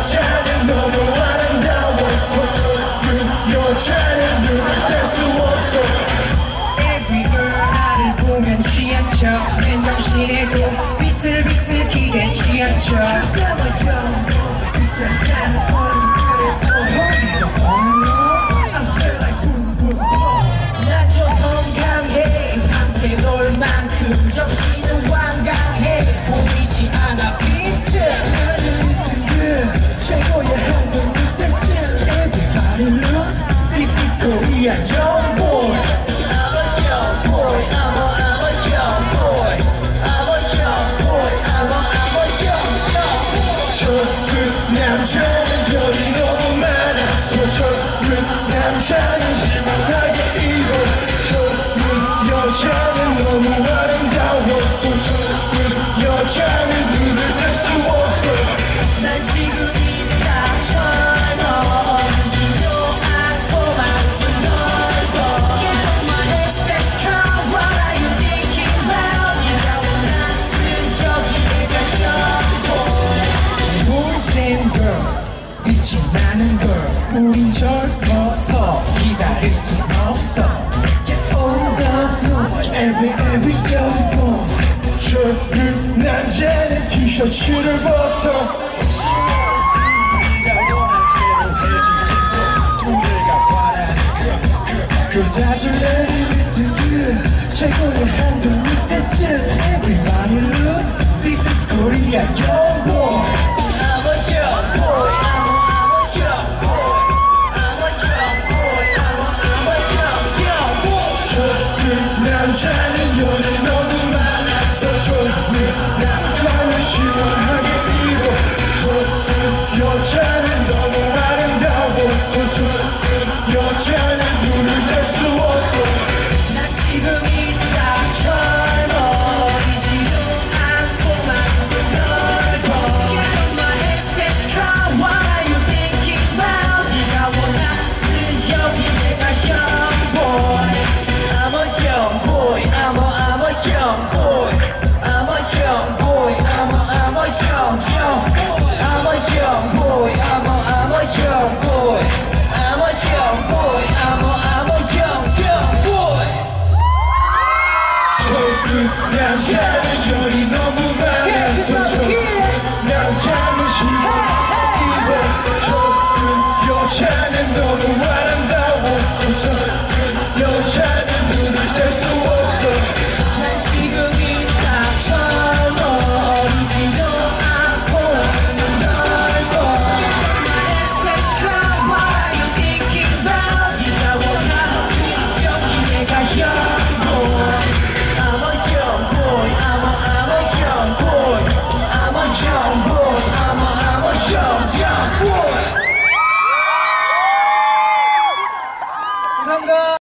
여자는 너무 아름다워 그 여자는 눈을 뗄 수 없어 Every girl 나를 보면 취한 척 맨정신에도 비틀비틀 기대 취한 척 Cause I'm a young boy 비싼 잔을 어른들의 어디서 보는 I feel like boom boom boom 난 좀 건강해 밤새 놀 만큼 정신은 완강해 보이지 않아 비트 최고의 한국 무대들 Everybody look This is Korea young boy I'm a young boy I'm a young boy I'm a young boy I'm a young boy 저그 남자는 열이 너무 많아서 저그 남자는 심하게 일어 저그 여자는 너무 아름다워서 저그 여자는 눈을 뗄 수 없어 난 지금 이따 젊어지도 않고 마음은 넓어 Get on my head, splash, come What are you thinking about? 네가 원하는 여기 내가 young boy 못생 girl 빛이 나는 girl 우린 젊어서 기다릴 순 없어 Get on the floor every young boy 저그 남자는 티셔츠를 벗어